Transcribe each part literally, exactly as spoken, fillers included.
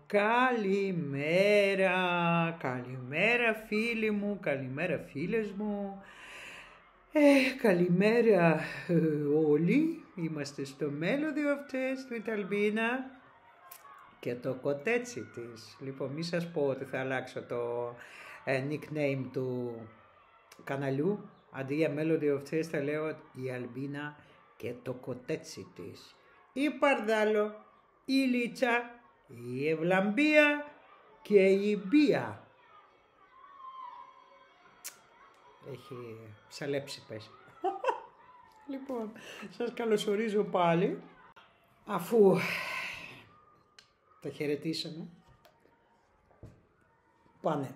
Καλημέρα, καλημέρα φίλοι μου, καλημέρα φίλες μου, ε, καλημέρα ε, όλοι, είμαστε στο Melody of Taste με την Αλμπίνα και το κοτέτσι της. Λοιπόν, μη σας πω ότι θα αλλάξω το ε, nickname του καναλιού, αντί για Melody of Taste θα λέω η Αλμπίνα και το κοτέτσι της. Η Παρδάλο, η Λίτσα, η Ευλαμπία και η Μπία. Έχει ψαλέψει πες. Λοιπόν, σας καλωσορίζω πάλι. Αφού τα χαιρετήσαμε, πάνε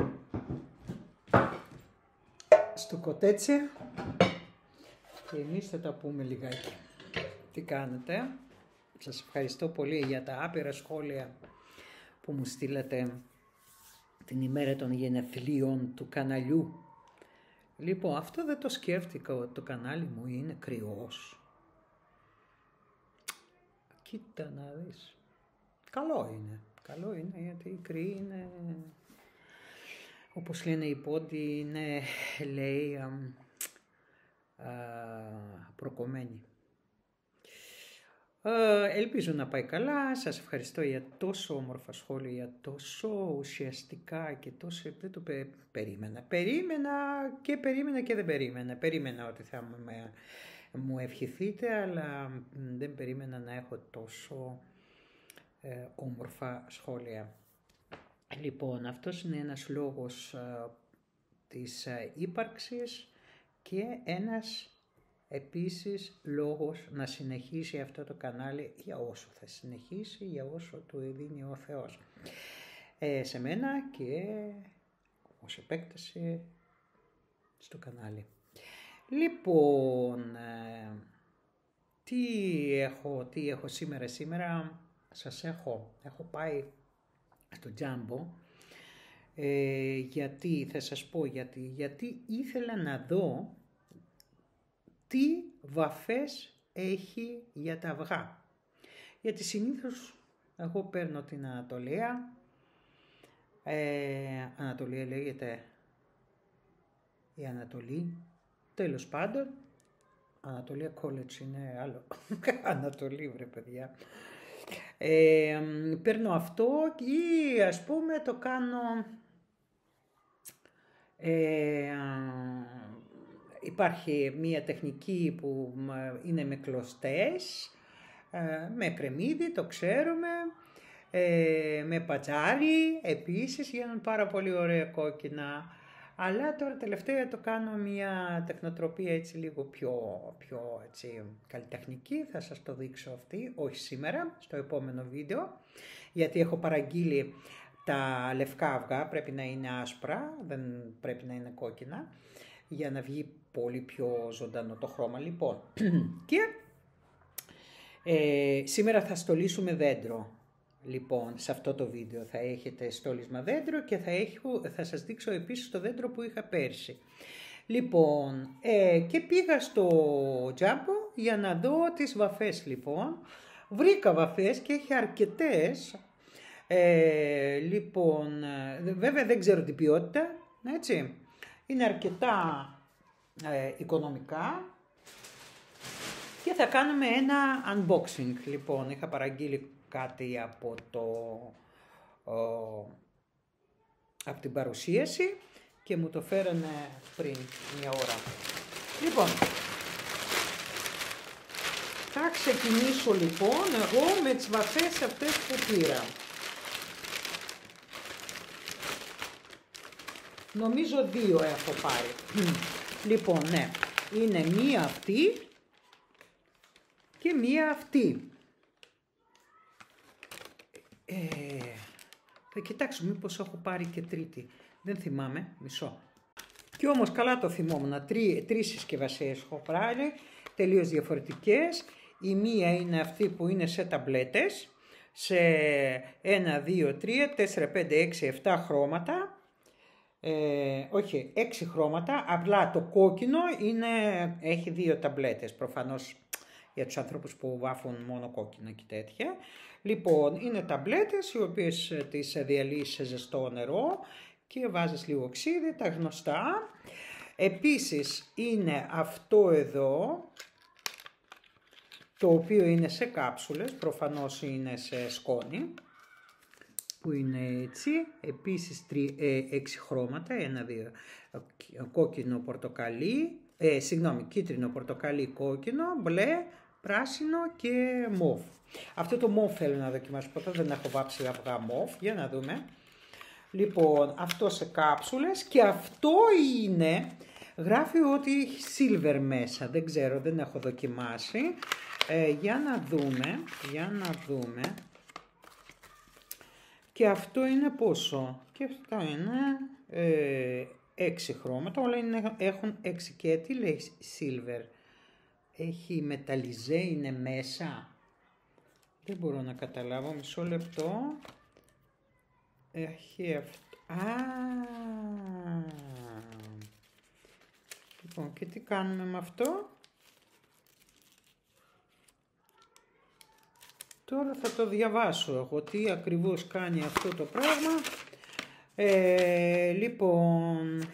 στο κοτέτσι και εμείς θα τα πούμε λιγάκι. Τι κάνετε? Σας ευχαριστώ πολύ για τα άπειρα σχόλια που μου στείλατε την ημέρα των γενεθλίων του καναλιού. Λοιπόν, αυτό δεν το σκέφτηκα, ότι το κανάλι μου είναι κρυός. Κοίτα να δεις. Καλό είναι. Καλό είναι γιατί η κρύη είναι, όπως λένε οι πόντοι, είναι, λέει, α, α, προκομμένη. Ε, ελπίζω να πάει καλά. Σας ευχαριστώ για τόσο όμορφα σχόλια, για τόσο ουσιαστικά και τόσο... Δεν το πε, περίμενα. Περίμενα και περίμενα και δεν περίμενα. Περίμενα ότι θα με, μου ευχηθείτε, αλλά δεν περίμενα να έχω τόσο ε, όμορφα σχόλια. Λοιπόν, αυτός είναι ένας λόγος ε, της ε, ύπαρξης και ένας επίσης λόγος να συνεχίσει αυτό το κανάλι για όσο θα συνεχίσει, για όσο του δίνει ο Θεός. Ε, σε μένα και ως επέκταση στο κανάλι. Λοιπόν, ε, τι έχω, τι έχω σήμερα, σήμερα σας έχω, έχω πάει στο Τζάμπο, ε, γιατί, θα σας πω γιατί, γιατί ήθελα να δω τι βαφές έχει για τα αυγά. Γιατί συνήθως εγώ παίρνω την Ανατολία, ε, Ανατολία λέγεται η Ανατολή, τέλος πάντων, Ανατολία College είναι άλλο, Ανατολή βρε παιδιά. Ε, παίρνω αυτό ή ας πούμε το κάνω, ε, υπάρχει μία τεχνική που είναι με κλωστές, με κρεμμύδι, το ξέρουμε, με πατζάρι, επίσης γίνουν πάρα πολύ ωραία κόκκινα. Αλλά τώρα τελευταία το κάνω μία τεχνοτροπία έτσι λίγο πιο, πιο έτσι, καλλιτεχνική, θα σας το δείξω αυτή, όχι σήμερα, στο επόμενο βίντεο, γιατί έχω παραγγείλει τα λευκά αυγά, πρέπει να είναι άσπρα, δεν πρέπει να είναι κόκκινα, για να βγει πολύ πιο ζωντανό το χρώμα. Λοιπόν, και ε, σήμερα θα στολίσουμε δέντρο. Λοιπόν, σε αυτό το βίντεο θα έχετε στόλισμα δέντρο και θα, έχω, θα σας δείξω επίσης το δέντρο που είχα πέρσι. Λοιπόν, ε, και πήγα στο Τζάμπο για να δω τις βαφές. Λοιπόν, βρήκα βαφές και έχει αρκετές. Ε, λοιπόν, βέβαια δεν ξέρω την ποιότητα, έτσι. Είναι αρκετά ε, οικονομικά και θα κάνουμε ένα unboxing. Λοιπόν, είχα παραγγείλει κάτι από, το, ο, από την παρουσίαση και μου το φέρανε πριν μια ώρα. Λοιπόν, θα ξεκινήσω λοιπόν εγώ με τις βαφές αυτές που πήρα. Νομίζω δύο έχω πάρει. Λοιπόν, ναι, είναι μία αυτή και μία αυτή. Ε, θα κοιτάξω μήπως έχω πάρει και τρίτη. Δεν θυμάμαι, μισό. Και όμως καλά το θυμόμουν. Τρει, τρεις συσκευασίες έχω πάρει, τελείως διαφορετικές. Η μία είναι αυτή που είναι σε ταμπλέτες, σε ένα, δύο, τρία, τέσσερα, πέντε, έξι, επτά χρώματα. Ε, όχι, έξι χρώματα, απλά το κόκκινο είναι, έχει δύο ταμπλέτες, προφανώς για τους ανθρώπους που βάφουν μόνο κόκκινα και τέτοια. Λοιπόν, είναι ταμπλέτες οι οποίες τις διαλύεις σε ζεστό νερό και βάζεις λίγο ξύδι, τα γνωστά. Επίσης είναι αυτό εδώ, το οποίο είναι σε κάψουλες, προφανώς είναι σε σκόνη, που είναι έτσι. Επίσης τρι, ε, έξι χρώματα, ένα, δύο, κόκκινο, πορτοκαλί, ε, συγγνώμη, κίτρινο, πορτοκαλί, κόκκινο, μπλε, πράσινο και μόβ. Αυτό το μόβ θέλω να δοκιμάσω, ποτέ δεν έχω βάψει αυγά μόβ, για να δούμε. Λοιπόν, αυτό σε κάψουλες και αυτό είναι, γράφει ότι έχει silver μέσα, δεν ξέρω, δεν έχω δοκιμάσει. Ε, για να δούμε, για να δούμε. Και αυτό είναι πόσο? Και αυτό είναι ε, έξι χρώματα, όλα είναι, έχουν έξι και τι λέει silver. Έχει μεταλλιζέ, είναι μέσα. Δεν μπορώ να καταλάβω, μισό λεπτό. Έχει αυτό. Α, λοιπόν, και τι κάνουμε με αυτό? Τώρα θα το διαβάσω εγώ τι ακριβώς κάνει αυτό το πράγμα. Ε, λοιπόν,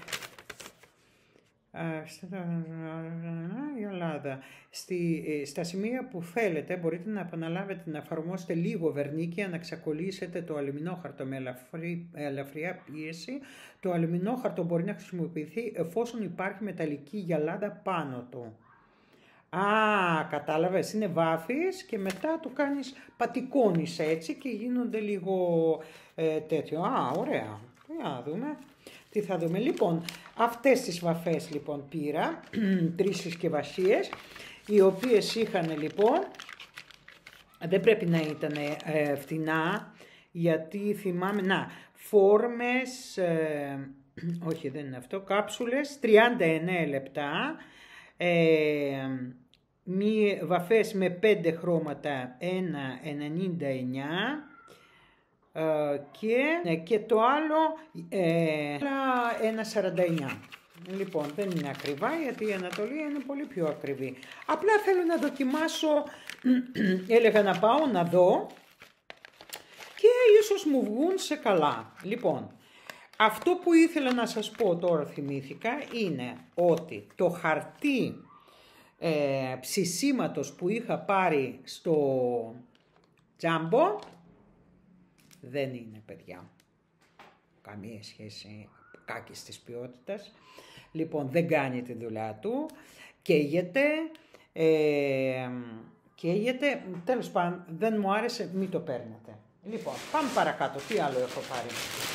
η Ελλάδα. Στη, στα σημεία που θέλετε μπορείτε να επαναλάβετε να εφαρμόσετε λίγο βερνίκι, να ξεκολλήσετε το αλουμινόχαρτο με ελαφρύ, ελαφριά πίεση. Το αλουμινόχαρτο μπορεί να χρησιμοποιηθεί εφόσον υπάρχει μεταλλική γυαλάδα πάνω του. Α, κατάλαβες, είναι βάφεις και μετά το κάνεις, πατικώνεις έτσι και γίνονται λίγο ε, τέτοιο. Α, ωραία. Για να δούμε. Τι θα δούμε. Λοιπόν, αυτές τις βαφές λοιπόν πήρα, τρεις συσκευασίες, οι οποίες είχαν λοιπόν, δεν πρέπει να ήταν ε, φτηνά, γιατί θυμάμαι, να, φόρμες, ε, όχι δεν είναι αυτό, κάψουλες, τριάντα εννέα λεπτά, ε, μη, βαφές με πέντε χρώματα, ένα ενενήντα εννέα, Uh, και, και το άλλο ε, ένα σαράντα εννέα. Λοιπόν, δεν είναι ακριβά γιατί η Ανατολή είναι πολύ πιο ακριβή. Απλά θέλω να δοκιμάσω, έλεγα να πάω να δω και ίσως μου βγουν σε καλά. Λοιπόν, αυτό που ήθελα να σας πω τώρα θυμήθηκα είναι ότι το χαρτί ε, ψησίματος που είχα πάρει στο Τζάμπο δεν είναι, παιδιά, καμία σχέση, κάκης της ποιότητας. Λοιπόν, δεν κάνει τη δουλειά του, καίγεται, ε, καίγεται, τέλος πάντων, δεν μου άρεσε, μην το παίρνετε. Λοιπόν, πάμε παρακάτω, τι άλλο έχω πάρει.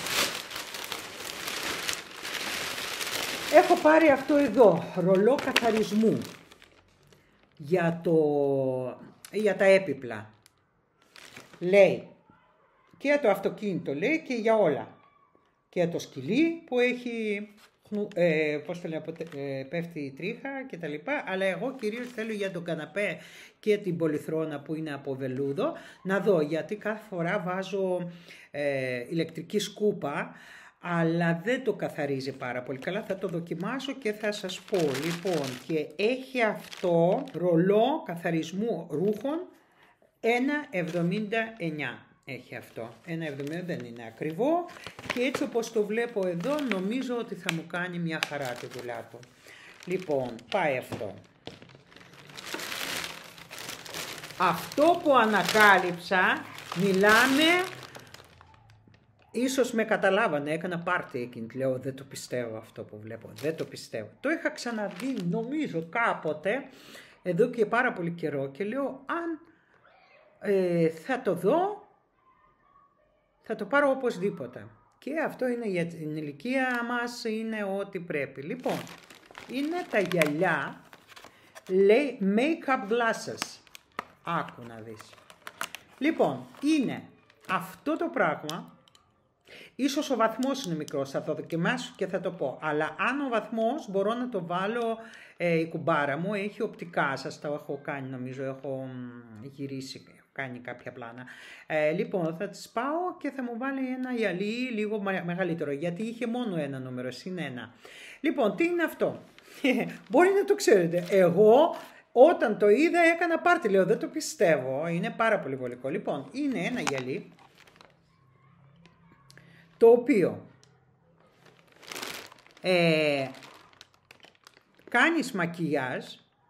Έχω πάρει αυτό εδώ, ρολό καθαρισμού, για, το, για τα έπιπλα. Λέει, και για το αυτοκίνητο λέει και για όλα. Και για το σκυλί που έχει, ε, πώς το λέω, ε, πέφτει η τρίχα και τα λοιπά. Αλλά εγώ κυρίως θέλω για τον καναπέ και την πολυθρόνα που είναι από βελούδο να δω, γιατί κάθε φορά βάζω ε, ηλεκτρική σκούπα, αλλά δεν το καθαρίζει πάρα πολύ καλά. Θα το δοκιμάσω και θα σας πω. Λοιπόν, και έχει αυτό ρολό καθαρισμού ρούχων ένα εβδομήντα εννέα. Έχει αυτό, ένα εβδομήντα δεν είναι ακριβό και έτσι όπως το βλέπω εδώ νομίζω ότι θα μου κάνει μια χαρά τη δουλειά του. Λοιπόν, πάει αυτό. Αυτό που ανακάλυψα, μιλάμε, ίσως με καταλάβανε, έκανα πάρτι εκείνη, λέω δεν το πιστεύω αυτό που βλέπω, δεν το πιστεύω. Το είχα ξαναδεί νομίζω κάποτε, εδώ και πάρα πολύ καιρό και λέω αν ε, θα το δω, θα το πάρω οπωσδήποτε. Και αυτό είναι για την ηλικία μας, είναι ό,τι πρέπει. Λοιπόν, είναι τα γυαλιά, λέει make-up glasses. Άκου να δεις. Λοιπόν, είναι αυτό το πράγμα, ίσως ο βαθμός είναι μικρός, θα το δοκιμάσω και θα το πω. Αλλά αν ο βαθμός μπορώ να το βάλω, ε, η κουμπάρα μου έχει οπτικά, σας το έχω κάνει νομίζω, έχω γυρίσει, κάνει κάποια πλάνα. Ε, λοιπόν, θα τις πάω και θα μου βάλει ένα γυαλί λίγο μεγαλύτερο, γιατί είχε μόνο ένα νούμερο, συν ένα. Λοιπόν, τι είναι αυτό? Μπορεί να το ξέρετε. Εγώ Όταν το είδα έκανα πάρτι, λέω δεν το πιστεύω, είναι πάρα πολύ βολικό. Λοιπόν, είναι ένα γυαλί το οποίο ε, κάνεις μακιγιάζ,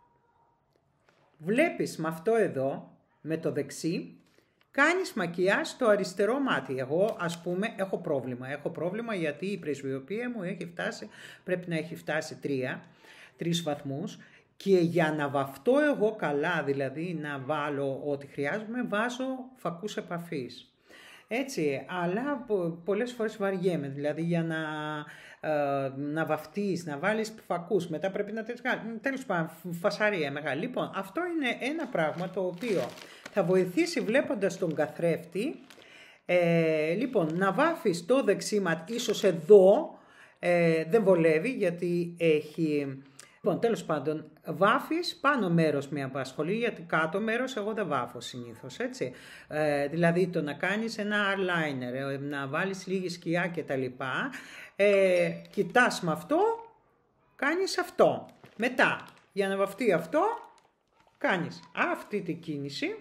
βλέπεις με αυτό εδώ, με το δεξί, κάνεις μακιγιάζ στο αριστερό μάτι. Εγώ ας πούμε έχω πρόβλημα, έχω πρόβλημα γιατί η πρεσβειοποία μου έχει φτάσει, πρέπει να έχει φτάσει τρία, τρεις βαθμούς. Και για να βαφτώ εγώ καλά, δηλαδή να βάλω ό,τι χρειάζομαι, βάζω φακούς επαφής. Έτσι, αλλά πολλές φορές βαριέμαι, δηλαδή για να, ε, να βαφτείς, να βάλεις φακούς, μετά πρέπει να τελειώσεις. Τέλος πάντων, φασαρία μεγάλη. Λοιπόν, αυτό είναι ένα πράγμα το οποίο θα βοηθήσει βλέποντας τον καθρέφτη. Ε, λοιπόν, να βάφεις το δεξί μάτι, ίσως εδώ ε, δεν βολεύει γιατί έχει... Λοιπόν, τέλος πάντων, βάφεις πάνω μέρος με απασχολεί, γιατί κάτω μέρος εγώ δεν βάφω συνήθως, έτσι. Ε, δηλαδή το να κάνεις ένα eyeliner, να βάλεις λίγη σκιά και τα λοιπά, ε, κοιτάς με αυτό, κάνεις αυτό. Μετά, για να βαφτεί αυτό, κάνεις αυτή την κίνηση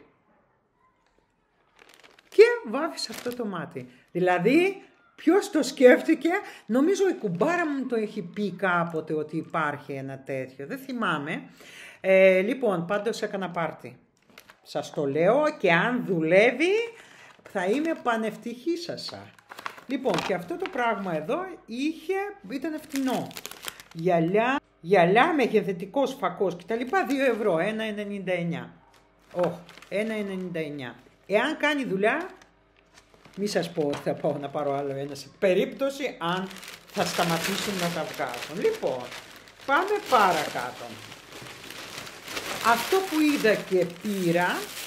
και βάφεις αυτό το μάτι. Δηλαδή... Ποιος το σκέφτηκε, νομίζω η κουμπάρα μου το έχει πει κάποτε ότι υπάρχει ένα τέτοιο, δεν θυμάμαι. Ε, λοιπόν, πάντως έκανα πάρτι. Σας το λέω και αν δουλεύει θα είμαι πανευτυχής σας. Λοιπόν, και αυτό το πράγμα εδώ είχε, ήταν φτηνό. Γυαλιά, γυαλιά με γεδετικός φακός και τα λοιπά, δύο ευρώ, ένα ενενήντα εννιά. Όχι, ένα ενενήντα εννιά. Εάν κάνει δουλειά... Μη σας πω ότι θα πάω να πάρω άλλο ένα σε περίπτωση αν θα σταματήσουν να τα βγάζουν. Λοιπόν, πάμε παρακάτω. Αυτό που είδα και πήρα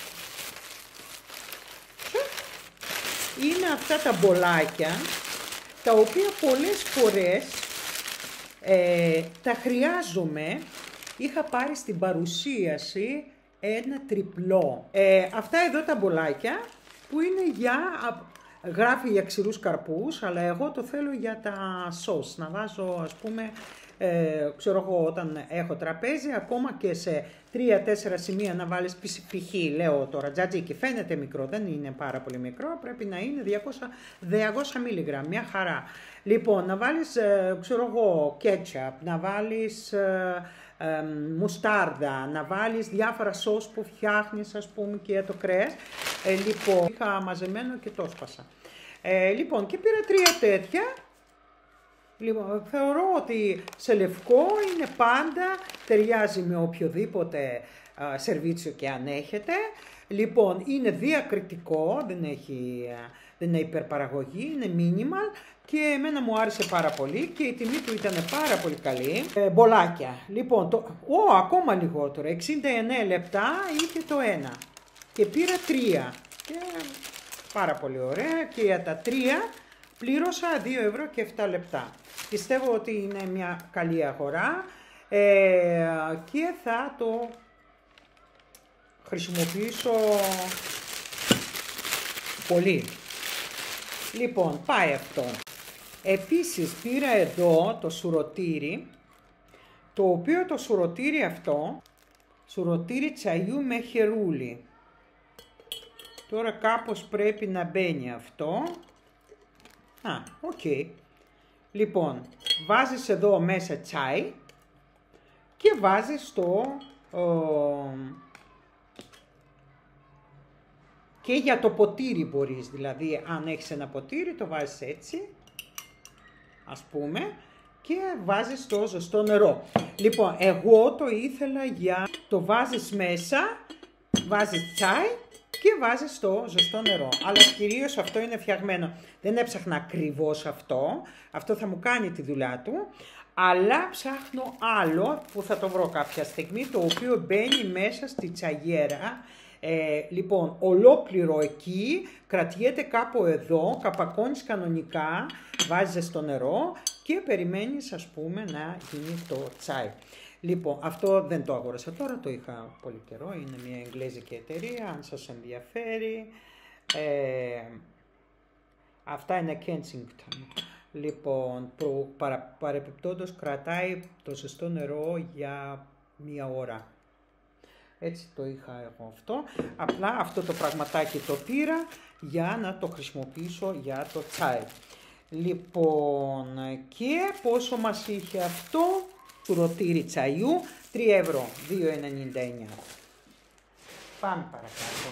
είναι αυτά τα μπολάκια, τα οποία πολλές φορές ε, τα χρειάζομαι. Είχα πάρει στην παρουσίαση ένα τριπλό. Ε, αυτά εδώ τα μπολάκια που είναι για... Γράφει για ξηρούς καρπούς, αλλά εγώ το θέλω για τα σως. Να βάζω, ας πούμε, ε, ξέρω εγώ, όταν έχω τραπέζι, ακόμα και σε τρία τέσσερα σημεία να βάλεις π.χ. λέω τώρα τζατζίκι, φαίνεται μικρό, δεν είναι πάρα πολύ μικρό, πρέπει να είναι διακόσια μιλιγκράμμ, μια χαρά. Λοιπόν, να βάλεις, ε, ξέρω εγώ, κέτσαπ, να βάλεις... Ε, Ε, μουστάρδα, να βάλεις διάφορα σως που φτιάχνεις, ας πούμε, και το κρέας. Ε, λοιπόν, είχα μαζεμένο και το σπάσα. Ε, λοιπόν, και πήρα τρία τέτοια. Λοιπόν, θεωρώ ότι σε λευκό είναι πάντα, ταιριάζει με οποιοδήποτε α, σερβίτσιο και αν έχετε. Λοιπόν, είναι διακριτικό, δεν έχει, δεν είναι υπερπαραγωγή, είναι minimal και εμένα μου άρεσε πάρα πολύ και η τιμή του ήταν πάρα πολύ καλή. Ε, μπολάκια. Λοιπόν, το, ο, ακόμα λιγότερο, εξήντα εννέα λεπτά είχε το ένα και πήρα τρία. Και πάρα πολύ ωραία και για τα τρία πλήρωσα δύο ευρώ και επτά λεπτά. Πιστεύω ότι είναι μια καλή αγορά ε, και θα το χρησιμοποιήσω πολύ. Λοιπόν, πάει αυτό. Επίσης πήρα εδώ το σουρωτήρι, το οποίο το σουρωτήρι αυτό, σουρωτήρι τσαγιού με χερούλι. Τώρα κάπως πρέπει να μπαίνει αυτό. Α, οκ. Okay. Λοιπόν, βάζεις εδώ μέσα τσάι και βάζεις το... Ο, και για το ποτήρι μπορείς, δηλαδή αν έχεις ένα ποτήρι το βάζεις έτσι, ας πούμε, και βάζεις το ζεστό νερό. Λοιπόν, εγώ το ήθελα για το βάζεις μέσα, βάζεις τσάι και βάζεις το ζεστό νερό. Αλλά κυρίως αυτό είναι φτιαγμένο. Δεν έψαχνα ακριβώς αυτό, αυτό θα μου κάνει τη δουλειά του, αλλά ψάχνω άλλο που θα το βρω κάποια στιγμή, το οποίο μπαίνει μέσα στη τσαγιέρα. Ε, λοιπόν, ολόκληρο εκεί, κρατιέται κάπου εδώ, καπακώνεις κανονικά, βάζεις στο νερό και περιμένεις, ας πούμε, να γίνει το τσάι. Λοιπόν, αυτό δεν το αγόρασα τώρα, το είχα πολύ καιρό, είναι μια εγγλέζικη εταιρεία, αν σας ενδιαφέρει. Ε, αυτά είναι Kensington. Λοιπόν, προ, παρα, παρεπιπτόντως κρατάει το ζεστό νερό για μία ώρα. Έτσι το είχα εγώ αυτό. Απλά αυτό το πραγματάκι το πήρα για να το χρησιμοποιήσω για το τσάι. Λοιπόν, και πόσο μας είχε αυτό, τουρωτήρι τσαϊού, τρία ευρώ, δύο ενενήντα εννιά. Πάμε παρακάτω.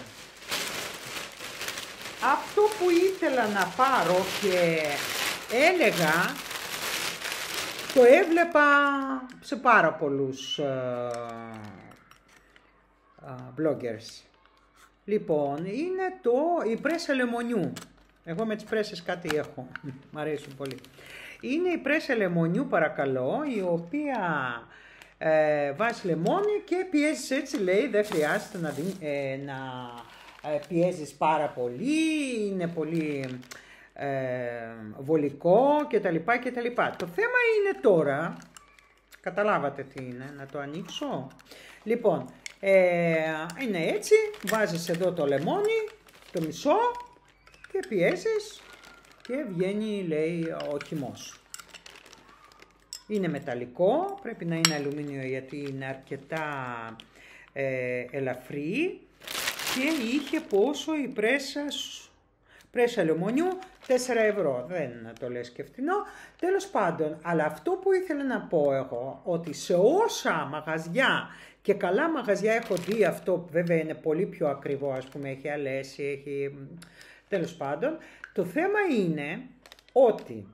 Αυτό που ήθελα να πάρω και έλεγα, το έβλεπα σε πάρα πολλούς uh, uh, bloggers. Λοιπόν, είναι το, η πρέσα λεμονιού. Εγώ με τις πρέσες κάτι έχω, μ' αρέσουν πολύ. Είναι η πρέσα λεμονιού, παρακαλώ, η οποία ε, βάζει λεμόνι και πιέζεις έτσι, λέει, δεν χρειάζεται να, ε, να ε, πιέζεις πάρα πολύ, είναι πολύ ε, βολικό κτλ. κτλ. Το θέμα είναι τώρα, καταλάβατε τι είναι, να το ανοίξω. Λοιπόν, ε, είναι έτσι, βάζεις εδώ το λεμόνι, το μισό, και πιέζεις και βγαίνει, λέει, ο χυμός. Είναι μεταλλικό, πρέπει να είναι αλουμίνιο γιατί είναι αρκετά ε, ελαφρύ και είχε πόσο η πρέσα, πρέσα λεμονιού, τέσσερα ευρώ, δεν το λες και φτηνό. Τέλος πάντων, αλλά αυτό που ήθελα να πω εγώ, ότι σε όσα μαγαζιά και καλά μαγαζιά έχω δει αυτό, βέβαια είναι πολύ πιο ακριβό, ας πούμε, έχει αλέσει, έχει... Τέλος πάντων, το θέμα είναι ότι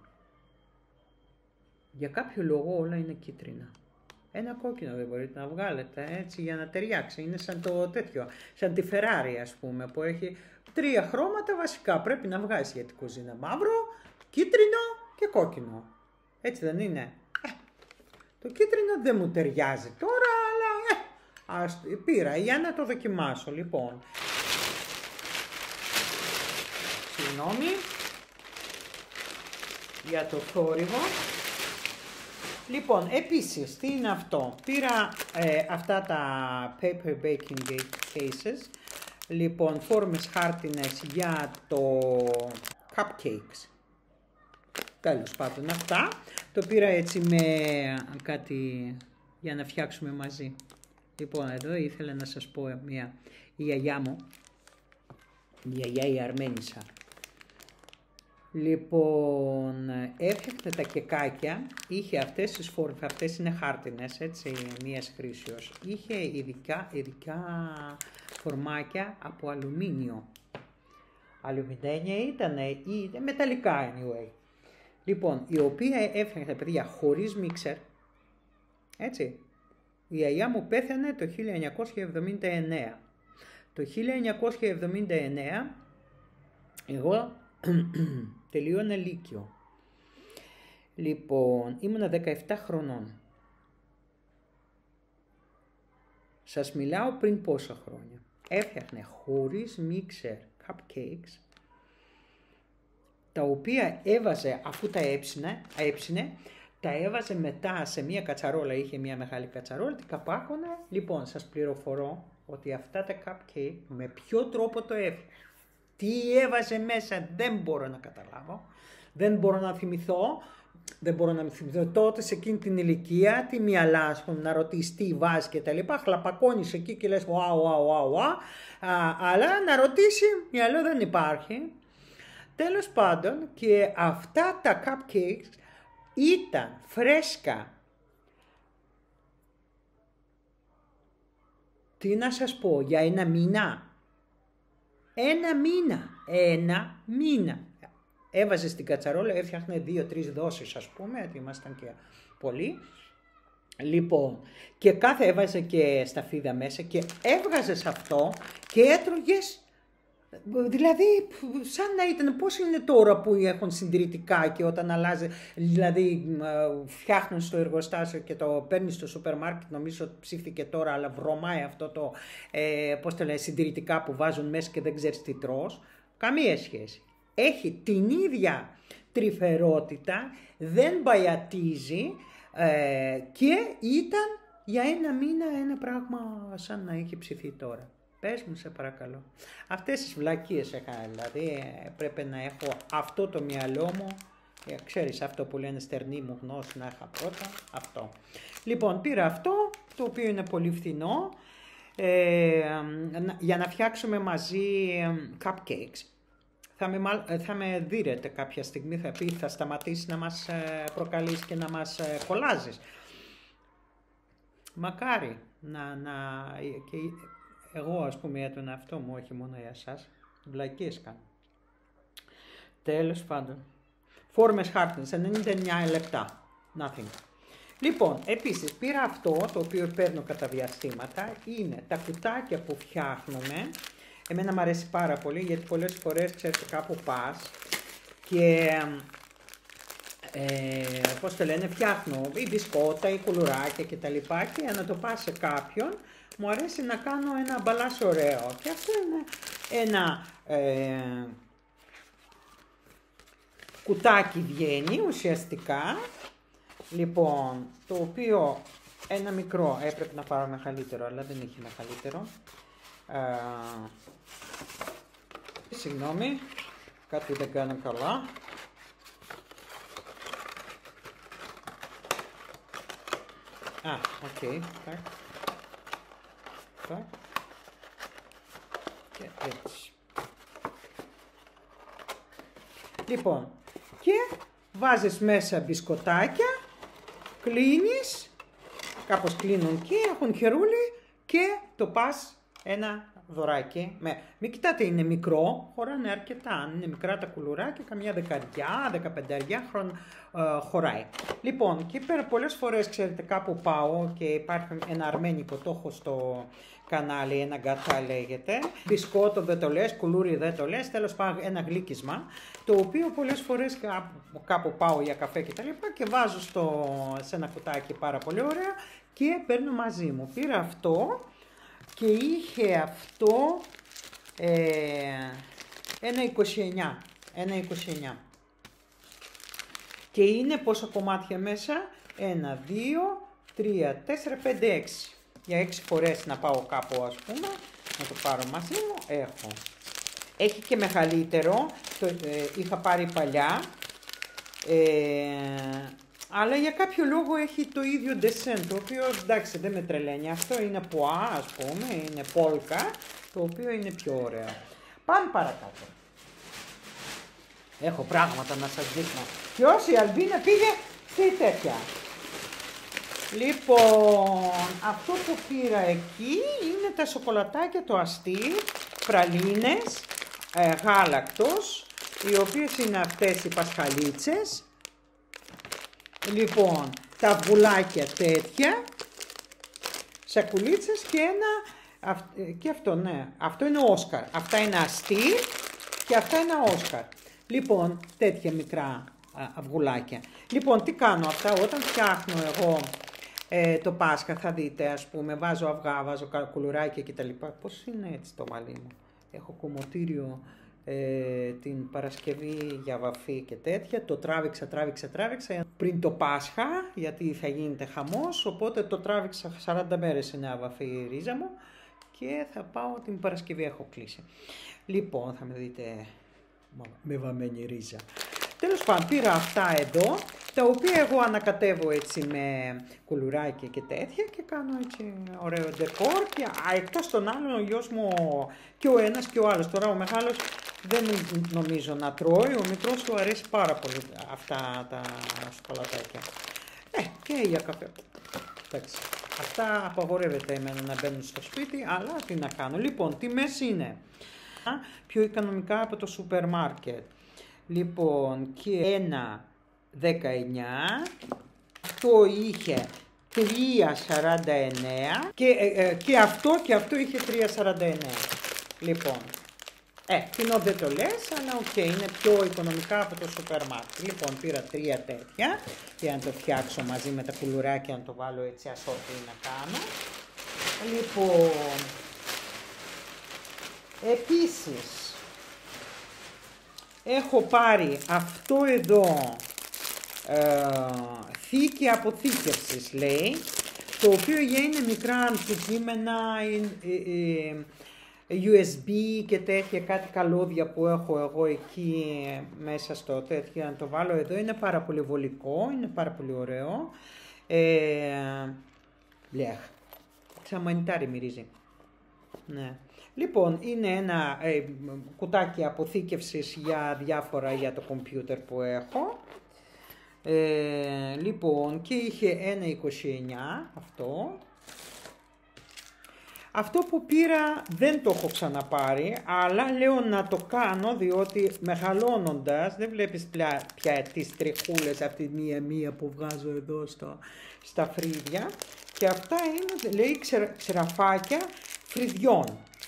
για κάποιο λόγο όλα είναι κίτρινα. Ένα κόκκινο δεν μπορείτε να βγάλετε έτσι για να ταιριάξει. Είναι σαν το τέτοιο, σαν τη Ferrari ας πούμε που έχει τρία χρώματα βασικά. Πρέπει να βγάζει για την κουζίνα μαύρο, κίτρινο και κόκκινο. Έτσι δεν είναι? Ε, το κίτρινο δεν μου ταιριάζει τώρα, αλλά ε, ας, πήρα για να το δοκιμάσω λοιπόν. Συγγνώμη για το θόρυβο. Λοιπόν, επίσης, τι είναι αυτό? Πήρα ε, αυτά τα paper baking cases, λοιπόν, φόρμες χάρτινες για το cupcakes. Τέλος πάντων, αυτά. Το πήρα έτσι με κάτι για να φτιάξουμε μαζί. Λοιπόν, εδώ ήθελα να σας πω μια, η γιαγιά μου, η γιαγιά η Αρμένισσα. Λοιπόν, έφτιαχνε τα κεκάκια, είχε αυτές τις φόρμες, αυτές είναι χάρτινες, έτσι, μίας χρήσεως. Είχε ειδικά, ειδικά φορμάκια από αλουμίνιο. Αλουμινένια ήτανε ή μεταλλικά anyway. Λοιπόν, η οποία έφτιαχνε, παιδιά, χωρίς μίξερ, έτσι. Η γιαγιά μου πέθανε το χίλια εννιακόσια εβδομήντα εννέα. Το χίλια εννιακόσια εβδομήντα εννέα, εγώ τελείωνα λύκειο. Λοιπόν, ήμουνα δεκαεπτά χρονών. Σας μιλάω πριν πόσα χρόνια. Έφτιαχνε χωρίς μίξερ cupcakes, τα οποία έβαζε, αφού τα έψινε, έψινε, τα έβαζε μετά σε μία κατσαρόλα, είχε μία μεγάλη κατσαρόλα, την καπάκωνε. Λοιπόν, σας πληροφορώ ότι αυτά τα cupcake με ποιο τρόπο το έφτιαχνε. Τι έβαζε μέσα δεν μπορώ να καταλάβω, δεν μπορώ να θυμηθώ, δεν μπορώ να θυμηθώ τότε σε εκείνη την ηλικία, τι μυαλά, ας πούμε, να ρωτήσεις τι βάζει και τα λοιπά, χλαπακώνεις εκεί και λες wow, wow, wow, wow, α, αλλά να ρωτήσει μυαλό δεν υπάρχει. Τέλος πάντων, και αυτά τα cupcakes ήταν φρέσκα. Τι να σας πω, για ένα μήνα. Ένα μήνα, ένα μήνα. Έβαζε στην κατσαρόλα, έφτιαχνε δύο-τρεις δόσεις ας πούμε, γιατί ήμασταν και πολλοί. Λοιπόν, και κάθε έβαζε και σταφίδα μέσα και έβγαζες αυτό και έτρωγες, δηλαδή σαν να ήταν, πώς είναι τώρα που έχουν συντηρητικά και όταν αλλάζει, δηλαδή φτιάχνουν στο εργοστάσιο και το παίρνεις στο σούπερ μάρκετ, νομίζω ψήφθηκε τώρα, αλλά βρωμάει αυτό το, ε, πώς το λένε, συντηρητικά που βάζουν μέσα και δεν ξέρεις τι τρως. Καμία σχέση. Έχει την ίδια τρυφερότητα, δεν μπαϊατίζει ε, και ήταν για ένα μήνα ένα πράγμα σαν να έχει ψηθεί τώρα. Πες μου σε παρακαλώ. Αυτές τις βλακίες έκανα, δηλαδή πρέπει να έχω αυτό το μυαλό μου, ε, ξέρεις αυτό που λένε στερνή μου γνώση να είχα πρώτα, αυτό. Λοιπόν, πήρα αυτό, το οποίο είναι πολύ φθηνό, ε, για να φτιάξουμε μαζί cupcakes. Θα με, θα με δείρετε κάποια στιγμή, θα πει θα σταματήσει να μας προκαλείς και να μας κολλάζεις. Μακάρι να, να και εγώ ας πούμε για τον εαυτό μου, όχι μόνο για εσάς, βλακίες κάνω. Τέλος πάντων. Φόρμες χάρτινες, ενενήντα εννέα λεπτά. Nothing. Λοιπόν, επίσης πήρα αυτό το οποίο παίρνω κατά διαστήματα, είναι τα κουτάκια που φτιάχνουμε. Εμένα μου αρέσει πάρα πολύ γιατί πολλές φορές ξέρετε κάπου πας και ε, πώς το λένε, φτιάχνω ή μπισκότα ή κουλουράκια και τα λοιπά και για να το πας σε κάποιον μου αρέσει να κάνω ένα μπαλάς ωραίο και αυτό είναι ένα ε, κουτάκι βγαίνει ουσιαστικά, λοιπόν, το οποίο ένα μικρό έπρεπε να πάρω μεγαλύτερο αλλά δεν είχε μεγαλύτερο. Uh, συγγνώμη, κάτι δεν κάνω καλά. Α, οκ, okay. tak. Tak. Και έτσι. Λοιπόν, και βάζεις μέσα μπισκοτάκια, κλείνεις, κάπως κλείνουν και έχουν χερούλι και το πας ένα δωράκι. Με, μην κοιτάτε, είναι μικρό, χωράνε αρκετά. Αν είναι μικρά τα κουλουράκια, καμιά δεκαριά, δεκαπενταριά χρον, ε, χωράει. Λοιπόν, και πέρα πολλές φορές, ξέρετε, κάπου πάω και υπάρχει ένα αρμένικο, το έχω στο κανάλι, ένα γκατά λέγεται. Μπισκότο δεν το λες, κουλούρι δεν το λες, τέλος πάντων ένα γλύκισμα, το οποίο πολλές φορές κάπου, κάπου πάω για καφέ και τα λοιπά και βάζω στο, σε ένα κουτάκι πάρα πολύ ωραία και παίρνω μαζί μου. Πήρα αυτό. Και είχε αυτό ε, ένα είκοσι εννιά, ένα είκοσι εννιά. Και είναι πόσα κομμάτια μέσα, ένα, δύο, τρία, τέσσερα, πέντε, έξι. Για έξι φορές να πάω κάπου ας πούμε, να το πάρω μαζί μου, έχω. Έχει και μεγαλύτερο, το ε, είχα πάρει παλιά, ε, αλλά για κάποιο λόγο έχει το ίδιο ντεσέν, το οποίο εντάξει δεν με τρελαίνει. Αυτό είναι ποά ας πούμε, είναι πόλκα, το οποίο είναι πιο ωραίο. Πάμε παρακάτω. Έχω πράγματα να σας δείχνω. Και όσοι η Αλμπίνα πήγε στη τέτοια. Λοιπόν, αυτό που πήρα εκεί είναι τα σοκολατάκια, το αστί, πραλίνες, ε, γάλακτος, οι οποίες είναι αυτές οι πασχαλίτσες. Λοιπόν, τα βουλάκια τέτοια, σακουλίτσες και ένα, και αυτό, ναι, αυτό είναι Όσκαρ. Αυτά είναι αστί και αυτά είναι Όσκαρ. Λοιπόν, τέτοια μικρά αυγουλάκια. Λοιπόν, τι κάνω αυτά, όταν φτιάχνω εγώ ε, το Πάσχα, θα δείτε, ας πούμε, βάζω αυγά, βάζω κουλουράκια κτλ. Πώς είναι έτσι το μαλλί μου. Έχω κομμωτήριο ε, την Παρασκευή για βαφή και τέτοια. Το τράβηξα, τράβηξα, τράβηξα πριν το Πάσχα, γιατί θα γίνεται χαμός. Οπότε το τράβηξα σαράντα μέρες είναι βαφή η ρίζα μου. Και θα πάω την Παρασκευή, έχω κλείσει. Λοιπόν, θα με δείτε με βαμμένη ρίζα. Τέλος πάντων, πήρα αυτά εδώ, τα οποία εγώ ανακατεύω έτσι με κουλουράκια και τέτοια και κάνω έτσι ωραίο ντεκόρ και α, εκτός των άλλων ο γιος μου και ο ένας και ο άλλος. Τώρα ο μεγάλος δεν νομίζω να τρώει, ο μικρός του αρέσει πάρα πολύ αυτά τα σοκολατάκια. Ε, και για καφέ. Εντάξει, αυτά απαγορεύεται εμένα να μπαίνουν στο σπίτι, αλλά τι να κάνω. Λοιπόν, τιμές είναι πιο οικονομικά από το σούπερ μάρκετ. Λοιπόν, και ένα δεκαεννιά, αυτό είχε τρία σαράντα εννέα και, ε, και αυτό και αυτό είχε τρία σαράντα εννέα. Λοιπόν, ε, κοινό δεν το λες, αλλά οκ, okay, είναι πιο οικονομικά από το σούπερ μάρκετ. Λοιπόν, πήρα τρία τέτοια για να το φτιάξω μαζί με τα κουλουράκια, να το βάλω έτσι ασόρτι να κάνω. Λοιπόν, επίσης, έχω πάρει αυτό εδώ, ε, θήκη αποθήκευσης λέει, το οποίο είναι μικρά αντικείμενα, ε, ε, γιου ες μπι και τέτοια, κάτι καλώδια που έχω εγώ εκεί μέσα στο τέτοιο, να το βάλω εδώ, είναι πάρα πολύ βολικό, είναι πάρα πολύ ωραίο. Ε, Λέχ, σαν μανιτάρι μυρίζει. Ναι. Λοιπόν, είναι ένα ε, κουτάκι αποθήκευσης για διάφορα για το κομπιούτερ που έχω. Ε, λοιπόν, και είχε ένα είκοσι εννιά αυτό. Αυτό που πήρα δεν το έχω ξαναπάρει, αλλά λέω να το κάνω διότι μεγαλώνοντας, δεν βλέπεις πια, πια τις τριχούλες αυτή μία-μία που βγάζω εδώ στο, στα φρύδια. Και αυτά είναι, λέει, ξερα, ξεραφάκια φρυδιών.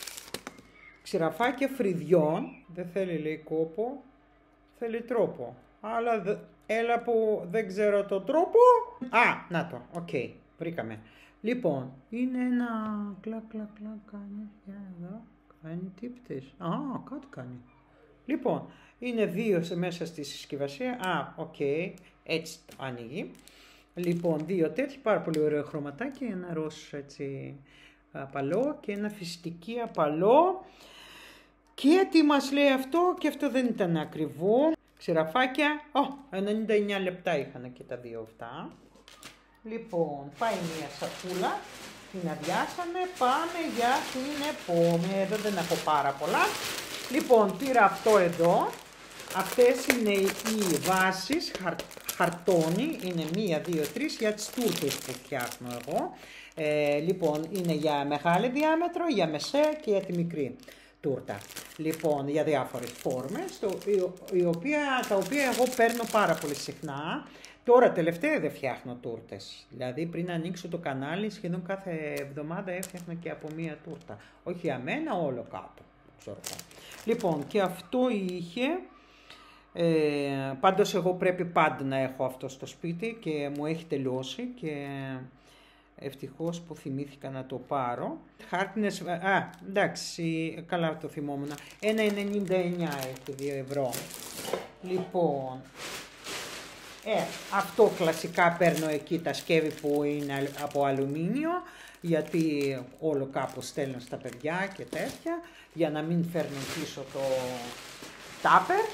Ξεραφάκια φρυδιών, δεν θέλει, λέει, κόπο, θέλει τρόπο. Αλλά δε, έλα που δεν ξέρω το τρόπο. Α, να το, οκ, okay, βρήκαμε. Λοιπόν, είναι ένα κλακ κλακ κλακ κάνει, για εδώ, κάνει τύπτες. Α, κάτι κάνει. Λοιπόν, είναι δύο μέσα στη συσκευασία. Α, οκ, okay, έτσι το ανοίγει. Λοιπόν, δύο τέτοια, πάρα πολύ ωραίο χρωματάκι, ένα ροζ έτσι απαλό και ένα φυστική απαλό. Και τι μας λέει αυτό, και αυτό δεν ήταν ακριβό. Ξεραφάκια, oh, ενενήντα εννιά λεπτά είχαν και τα δύο αυτά. Λοιπόν, πάει μια σακούλα, την αδειάσαμε, πάμε για την επόμενη. Εδώ δεν έχω πάρα πολλά. Λοιπόν, πήρα αυτό εδώ. Αυτές είναι οι βάσεις, χαρ, χαρτόνι, είναι μία, δύο, τρεις για τις τούρτες που φτιάχνω εγώ. Ε, λοιπόν, είναι για μεγάλη διάμετρο, για μεσαία και για τη μικρή τούρτα. Λοιπόν, για διάφορες φόρμες, το, η, η οποία, τα οποία εγώ παίρνω πάρα πολύ συχνά. Τώρα τελευταία δεν φτιάχνω τούρτες, δηλαδή πριν ανοίξω το κανάλι σχεδόν κάθε εβδομάδα έφτιαχνα και από μία τούρτα. Όχι για μένα, όλο κάτω. Ξέρω. Λοιπόν, και αυτό είχε, ε, πάντως εγώ πρέπει πάντα να έχω αυτό στο σπίτι και μου έχει τελειώσει και ευτυχώς που θυμήθηκα να το πάρω. Χάρτινες, α, εντάξει, καλά το θυμόμουν, ένα ενενήντα εννιά έχει, δύο ευρώ. Λοιπόν, Ε, αυτό κλασικά παίρνω εκεί τα σκεύη που είναι από αλουμίνιο, γιατί όλο κάπου στέλνω στα παιδιά και τέτοια, για να μην φέρνουν πίσω το τάπερ.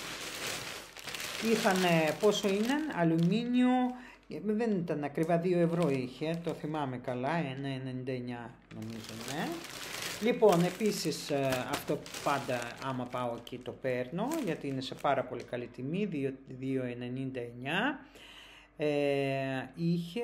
Είχανε, πόσο είναι, αλουμίνιο, δεν ήταν ακριβά, δύο ευρώ είχε, το θυμάμαι καλά, ένα ενενήντα εννιά νομίζω, ναι. Λοιπόν, επίσης αυτό πάντα άμα πάω εκεί το παίρνω, γιατί είναι σε πάρα πολύ καλή τιμή, δύο ενενήντα εννιά. Ε, είχε,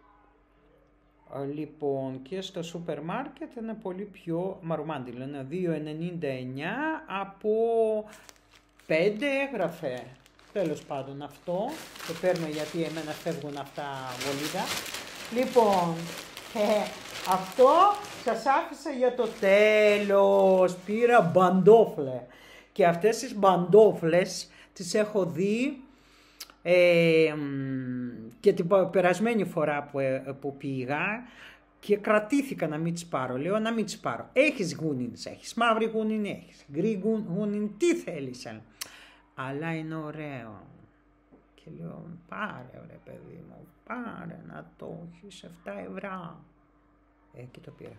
λοιπόν, και στο σούπερ μάρκετ είναι πολύ πιο μαρμάντιλο, είναι δύο ενενήντα εννιά, από πέντε έγραφε. Τέλος πάντων αυτό, το παίρνω γιατί εμένα φεύγουν αυτά βολίδα. Λοιπόν, ε, αυτό σας άφησα για το τέλος, πήρα μπαντόφλε. Και αυτές τις μπαντόφλες τις έχω δει ε, και την περασμένη φορά που, που πήγα και κρατήθηκα να μην τις πάρω. Λέω να μην τις πάρω. Έχεις γούνινες, έχεις μαύρη γούνινη, έχεις γκρι γούνινη, τι θέλεις. Αλλά είναι ωραίο. Και λέω πάρε ρε παιδί μου, πάρε να το έχεις, επτά ευρώ. Ε, και το πήρα.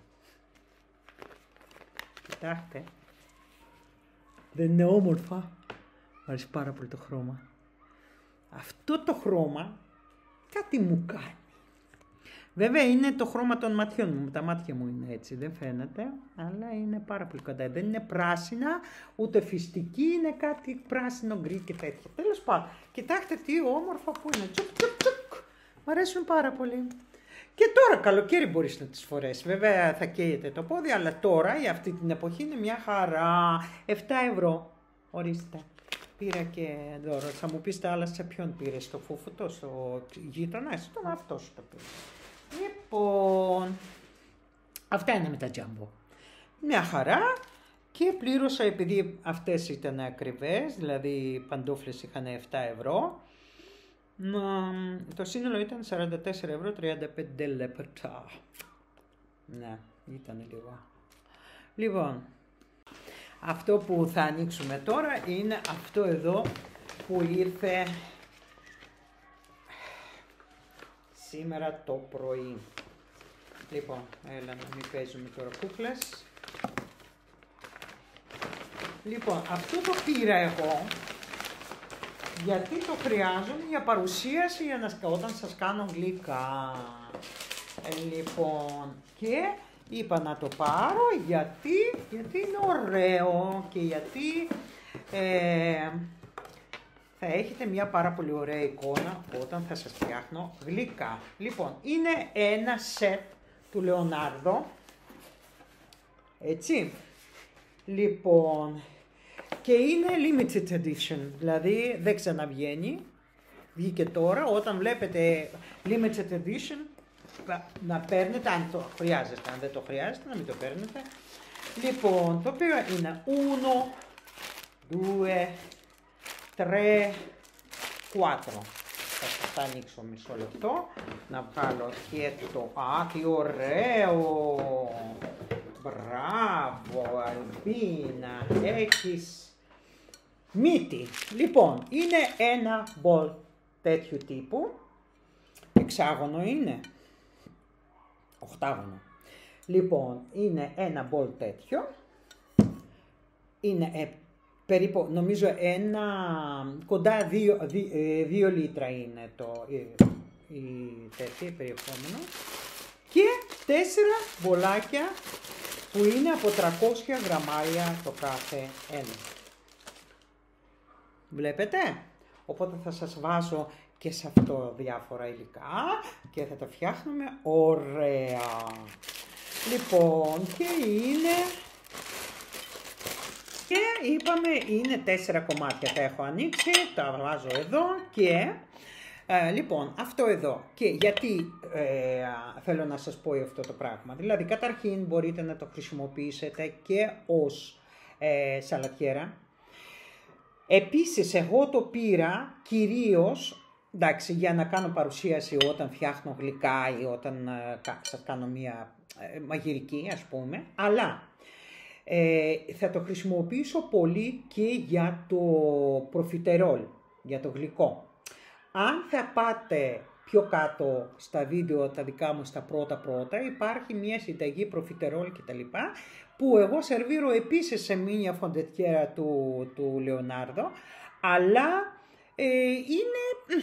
Κοιτάξτε. Δεν είναι όμορφα. Μου αρέσει πάρα πολύ το χρώμα. Αυτό το χρώμα κάτι μου κάνει. Βέβαια είναι το χρώμα των ματιών μου. Τα μάτια μου είναι έτσι, δεν φαίνεται. Αλλά είναι πάρα πολύ κοντά. Δεν είναι πράσινα, ούτε φυστική. Είναι κάτι πράσινο, γκρι και τέτοια. Τέλος πάντων. Κοιτάξτε τι όμορφα που είναι. Τσουκ, τσουκ, τσουκ. Μ' αρέσουν πάρα πολύ. Και τώρα καλοκαίρι μπορείς να τις φορέσεις. Βέβαια θα καίγεται το πόδι, αλλά τώρα για αυτή την εποχή είναι μια χαρά. επτά ευρώ. Ορίστε. Πήρα και δώρο. Θα μου πεις τα άλλα σε ποιον πήρες, στο φούφουτο, στο γείτονα, στον αυτό σου το πήρε. Λοιπόν, αυτά είναι με τα τζάμπο. Μια χαρά. Και πλήρωσα, επειδή αυτές ήταν ακριβές, δηλαδή οι παντόφλες είχαν επτά ευρώ. Το σύνολο ήταν σαράντα τέσσερα ευρώ τριάντα πέντε λεπτά. Ναι, ήταν λίγο. Λοιπόν, αυτό που θα ανοίξουμε τώρα είναι αυτό εδώ που ήρθε σήμερα το πρωί. Λοιπόν, έλα να μην παίζουμε τώρα κούκλες. Λοιπόν, αυτό το πήρα εγώ γιατί το χρειάζομαι για παρουσίαση, για να, όταν σας κάνω γλυκά. Ε, λοιπόν, και είπα να το πάρω γιατί, γιατί είναι ωραίο και γιατί ε, θα έχετε μια πάρα πολύ ωραία εικόνα όταν θα σας φτιάχνω γλυκά. Λοιπόν, είναι ένα σετ του Λεωνάρδο, έτσι, λοιπόν, και είναι limited edition, δηλαδή δεν ξαναβγαίνει, βγήκε τώρα. Όταν βλέπετε limited edition, να παίρνετε αν το χρειάζεστε, αν δεν το χρειάζεστε να μην το παίρνετε. Λοιπόν, το οποίο είναι uno, due, tre, quattro. Θα σας τα ανοίξω μισό λεπτό, να βγάλω και το, α, τι ωραίο, μπράβο Αλμπίνα, έχεις μύτη. Λοιπόν, είναι ένα μπολ τέτοιου τύπου, εξάγωνο είναι, οχτάγωνο. Λοιπόν, είναι ένα μπολ τέτοιο, είναι ε, περίπου, νομίζω ένα, κοντά δύο, δύ, ε, δύο λίτρα είναι το ε, η τέτοια περιεχόμενο και τέσσερα μπολάκια που είναι από τριακόσια γραμμάρια το κάθε ένα. Βλέπετε, οπότε θα σας βάζω και σε αυτό διάφορα υλικά και θα τα φτιάχνουμε ωραία. Λοιπόν, και είναι, και είπαμε είναι τέσσερα κομμάτια, τα έχω ανοίξει, τα βάζω εδώ και ε, λοιπόν αυτό εδώ. Και γιατί ε, θέλω να σας πω αυτό το πράγμα, δηλαδή καταρχήν μπορείτε να το χρησιμοποιήσετε και ως ε, σαλατιέρα. Επίσης εγώ το πήρα κυρίως, εντάξει, για να κάνω παρουσίαση όταν φτιάχνω γλυκά ή όταν ε, σας κάνω μία ε, μαγειρική ας πούμε, αλλά ε, θα το χρησιμοποιήσω πολύ και για το προφιτερόλ, για το γλυκό. Αν θα πάτε πιο κάτω στα βίντεο τα δικά μου στα πρώτα πρώτα, υπάρχει μια συνταγή προφιτερόλ κτλ. Που εγώ σερβίρω επίσης σε μία φοντετιέρα του, του Λεωνάρδο, αλλά ε, είναι,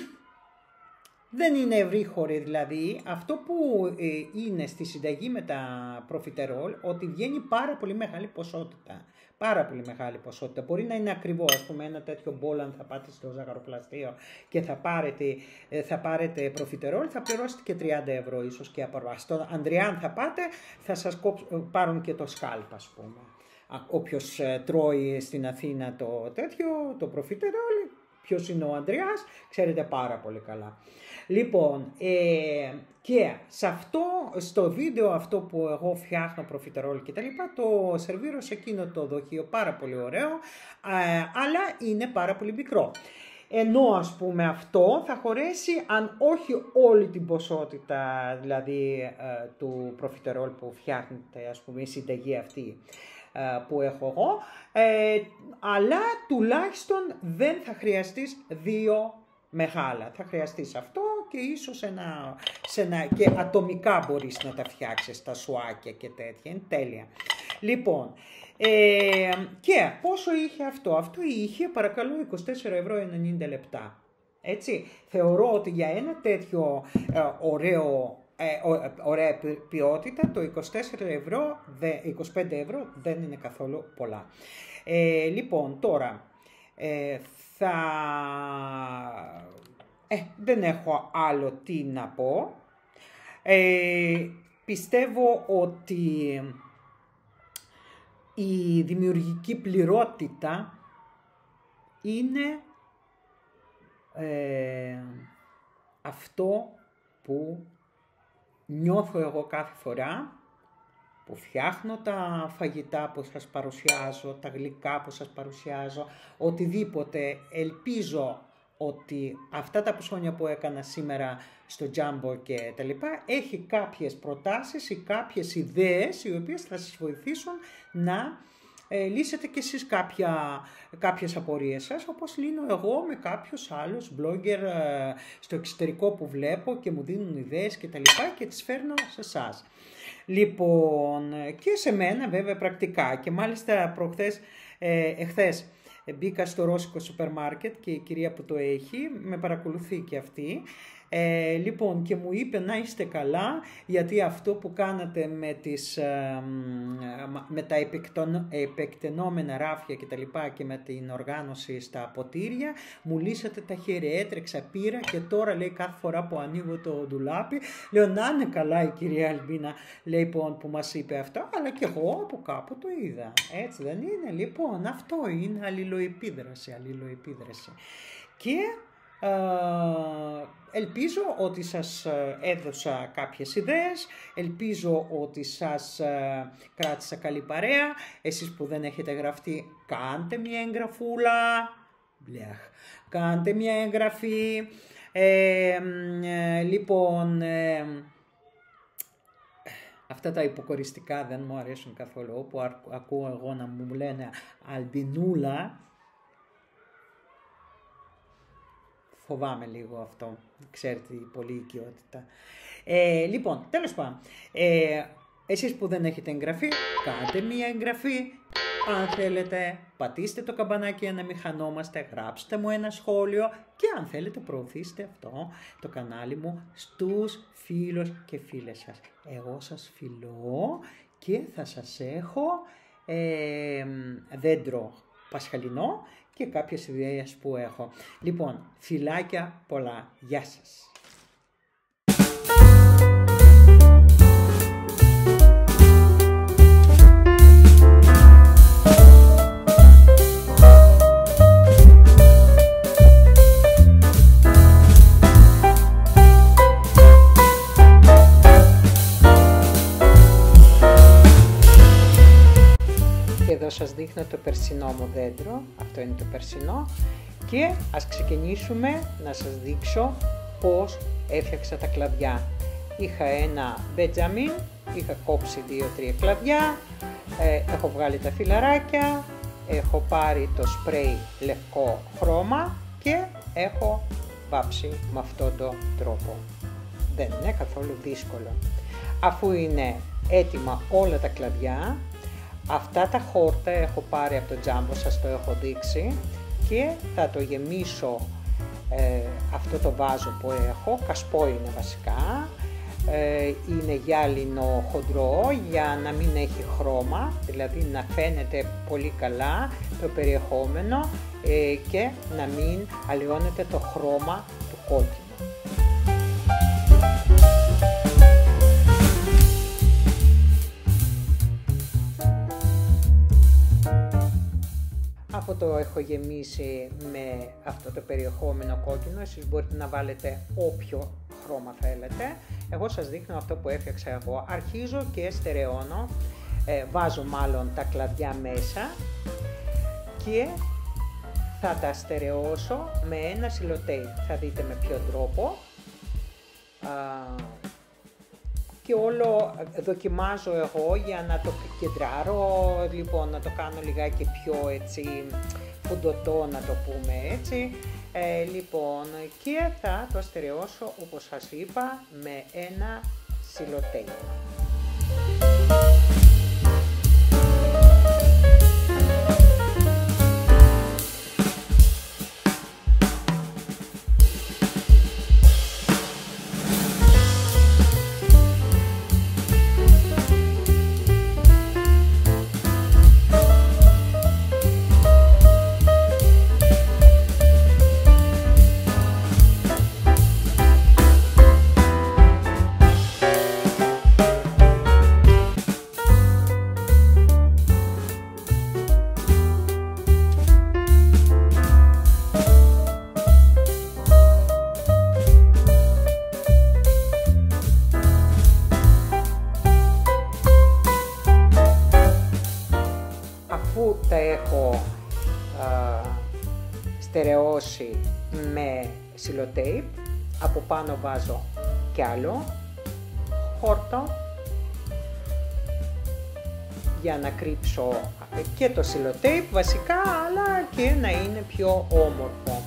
δεν είναι ευρύχωρη, δηλαδή αυτό που ε, είναι στη συνταγή με τα προφιτερόλ, ότι βγαίνει πάρα πολύ μεγάλη ποσότητα. Πάρα πολύ μεγάλη ποσότητα. Μπορεί να είναι ακριβό, ας πούμε, ένα τέτοιο μπόλ, αν θα πάτε στο ζαχαροπλαστείο και θα πάρετε, θα πάρετε προφιτερόλ, θα πληρώσετε και τριάντα ευρώ ίσως και απορβάσει. Στο Ανδριάν θα πάτε, θα σας πάρουν και το σκάλπ, ας πούμε. Όποιος ε, τρώει στην Αθήνα το τέτοιο, το προφιτερόλ, ποιος είναι ο Ανδριάς, ξέρετε πάρα πολύ καλά. Λοιπόν, ε, και σε αυτό, στο βίντεο αυτό που εγώ φτιάχνω προφιτερόλ και τα λοιπά, το σερβίρω σε εκείνο το δοχείο, πάρα πολύ ωραίο, ε, αλλά είναι πάρα πολύ μικρό. Ενώ ας πούμε αυτό θα χωρέσει, αν όχι όλη την ποσότητα, δηλαδή ε, του προφιτερόλ που φτιάχνεται, ας πούμε, η συνταγή αυτή ε, που έχω εγώ, ε, αλλά τουλάχιστον δεν θα χρειαστείς δύο μεγάλα. Θα χρειαστείς αυτό και ίσως ένα, σε ένα, και ατομικά μπορείς να τα φτιάξεις, τα σουάκια και τέτοια. Είναι τέλεια. Λοιπόν, ε, και πόσο είχε αυτό. Αυτό είχε, παρακαλώ, είκοσι τέσσερα ευρώ ενενήντα λεπτά. Έτσι, θεωρώ ότι για ένα τέτοιο ε, ωραίο, ε, ωραία ποιότητα, το είκοσι τέσσερα ευρώ, είκοσι πέντε ευρώ δεν είναι καθόλου πολλά. Ε, λοιπόν, τώρα, ε, θα... Ε, δεν έχω άλλο τι να πω. Ε, πιστεύω ότι η δημιουργική πληρότητα είναι ε, αυτό που νιώθω εγώ κάθε φορά που φτιάχνω τα φαγητά που σας παρουσιάζω, τα γλυκά που σας παρουσιάζω, οτιδήποτε. Ελπίζω ότι αυτά τα ψώνια που έκανα σήμερα στο Jumbo και τα λοιπά, έχει κάποιες προτάσεις ή κάποιες ιδέες οι οποίες θα σας βοηθήσουν να ε, λύσετε κι εσείς κάποια, κάποιες απορίες σας, όπως λύνω εγώ με κάποιους άλλους blogger ε, στο εξωτερικό που βλέπω και μου δίνουν ιδέες και τα λοιπά και τις φέρνω σε εσάς. Λοιπόν, και σε μένα βέβαια πρακτικά, και μάλιστα προχθές, ε, εχθές μπήκα στο ρώσικο σούπερ μάρκετ και η κυρία που το έχει με παρακολουθεί και αυτή Ε, λοιπόν, και μου είπε να είστε καλά, γιατί αυτό που κάνατε με, τις, ε, με τα επεκτενόμενα ράφια και τα λοιπά και με την οργάνωση στα ποτήρια, μου λύσατε τα χέρια. Έτρεξα, πήρα και τώρα, λέει, κάθε φορά που ανοίγω το ντουλάπι, λέω να είναι καλά η κυρία Αλμπίνα, λέει, λοιπόν, που μας είπε αυτό, αλλά και εγώ από κάπου το είδα. Έτσι δεν είναι? Λοιπόν, αυτό είναι αλληλοεπίδραση, αλληλοεπίδραση. Και Uh, ελπίζω ότι σας έδωσα κάποιες ιδέες, ελπίζω ότι σας uh, κράτησα καλή παρέα. Εσείς που δεν έχετε γραφτεί, κάντε μια εγγραφούλα, Μπλεχ. κάντε μια εγγραφή. Ε, ε, λοιπόν, ε, αυτά τα υποκοριστικά δεν μου αρέσουν καθόλου, όπου ακούω εγώ να μου λένε Αλμπινούλα. Φοβάμαι λίγο αυτό, ξέρετε, η πολλή οικειότητα. Ε, λοιπόν, τέλος πάντων, ε, εσείς που δεν έχετε εγγραφεί, κάντε μία εγγραφή. Αν θέλετε, πατήστε το καμπανάκι για να μην χανόμαστε, γράψτε μου ένα σχόλιο και αν θέλετε προωθήστε αυτό το κανάλι μου στους φίλους και φίλες σας. Εγώ σας φιλώ και θα σας έχω ε, δέντρο πασχαλινό και κάποιες ιδέες που έχω. Λοιπόν, φιλάκια πολλά. Γεια σας. Εδώ σας δείχνω το περσινό μου δέντρο, αυτό είναι το περσινό, και ας ξεκινήσουμε να σας δείξω πώς έφτιαξα τα κλαδιά. Είχα ένα Μπέτζαμιν, είχα κόψει δύο τρία κλαδιά, ε, έχω βγάλει τα φιλαράκια, έχω πάρει το σπρέι λευκό χρώμα και έχω βάψει με αυτόν τον τρόπο. Δεν είναι καθόλου δύσκολο. Αφού είναι έτοιμα όλα τα κλαδιά, αυτά τα χόρτα έχω πάρει από το Τζάμπο, σας το έχω δείξει, και θα το γεμίσω ε, αυτό το βάζο που έχω, κασπό είναι βασικά, ε, είναι γυάλινο χοντρό για να μην έχει χρώμα, δηλαδή να φαίνεται πολύ καλά το περιεχόμενο ε, και να μην αλλοιώνεται το χρώμα του κόκκινου. Αφού το έχω γεμίσει με αυτό το περιεχόμενο κόκκινο, εσείς μπορείτε να βάλετε όποιο χρώμα θέλετε. Εγώ σας δείχνω αυτό που έφτιαξα εγώ. Αρχίζω και στερεώνω, ε, βάζω μάλλον τα κλαδιά μέσα και θα τα στερεώσω με ένα σιλοτέιπ. Θα δείτε με ποιον τρόπο. Α, και όλο δοκιμάζω εγώ για να το κεντράρω, λοιπόν να το κάνω λιγάκι πιο έτσι φουντωτό, να το πούμε έτσι. Ε, λοιπόν, και θα το στερεώσω όπως σας είπα με ένα σιλοτέιπ. Τα έχω α, στερεώσει με σιλοτέιπ, από πάνω βάζω κι άλλο χόρτο για να κρύψω και το σιλοτέιπ βασικά, αλλά και να είναι πιο όμορφο.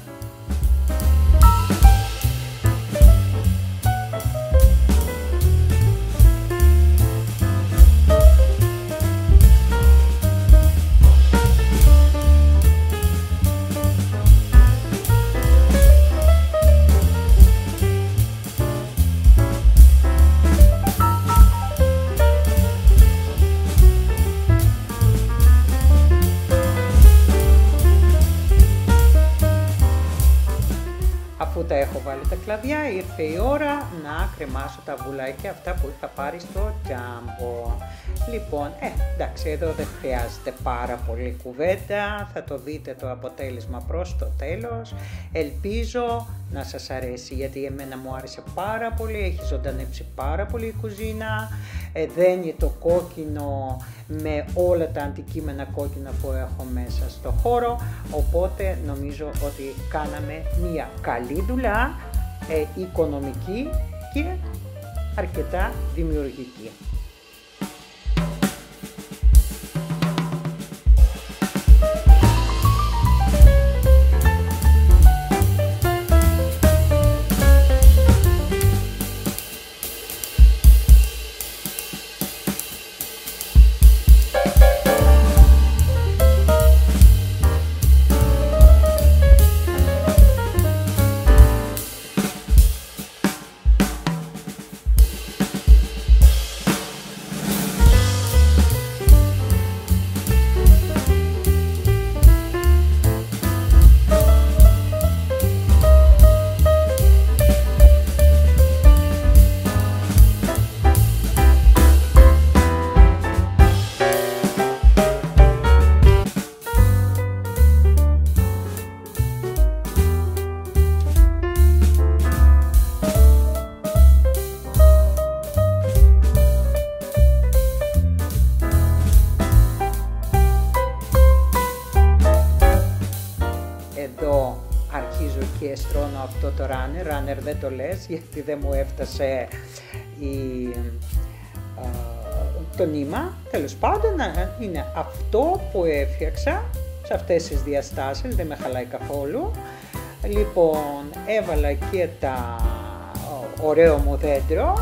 Αφού τα έχω βάλει τα κλαδιά, ήρθε η ώρα να κρεμάσω τα αυγουλάκια αυτά που είχα πάρει στο Jumbo. Λοιπόν, ε, εντάξει, εδώ δεν χρειάζεται πάρα πολύ κουβέντα, θα το δείτε το αποτέλεσμα προς το τέλος. Ελπίζω να σας αρέσει, γιατί εμένα μου άρεσε πάρα πολύ, έχει ζωντανέψει πάρα πολύ η κουζίνα, ε, δένει το κόκκινο με όλα τα αντικείμενα κόκκινα που έχω μέσα στο χώρο, οπότε νομίζω ότι κάναμε μια καλή δουλειά, ε, οικονομική και αρκετά δημιουργική. Εδώ αρχίζω και στρώνω αυτό το runner, runner δεν το λες γιατί δεν μου έφτασε η, α, το νήμα. Τέλος πάντων είναι αυτό που έφτιαξα σε αυτές τις διαστάσεις, δεν με χαλάει καθόλου. Λοιπόν, έβαλα και τα ωραίο μου δέντρο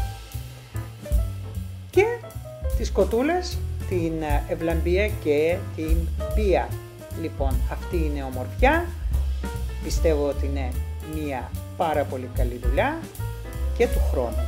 και τις κοτούλες, την ευλαμπία και την πία. Λοιπόν, αυτή είναι ομορφιά, πιστεύω ότι είναι μια πάρα πολύ καλή δουλειά και του χρόνου.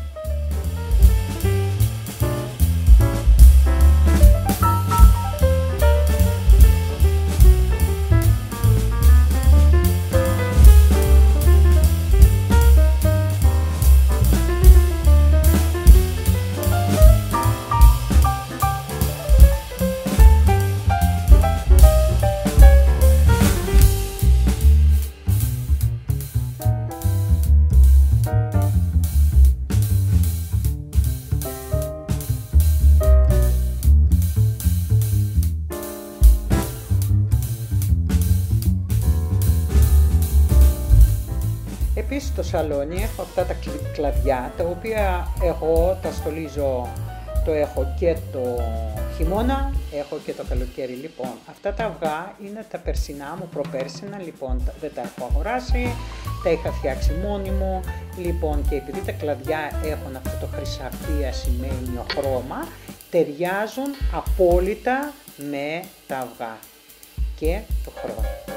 Επίσης στο σαλόνι έχω αυτά τα κλαδιά, τα οποία εγώ τα στολίζω, το έχω και το χειμώνα, έχω και το καλοκαίρι. Λοιπόν, αυτά τα αυγά είναι τα περσινά μου, προπέρσινα, λοιπόν δεν τα έχω αγοράσει, τα είχα φτιάξει μόνη μου, λοιπόν, και επειδή τα κλαδιά έχουν αυτό το χρυσαφί ασημένιο χρώμα, ταιριάζουν απόλυτα με τα αυγά και το χρώμα.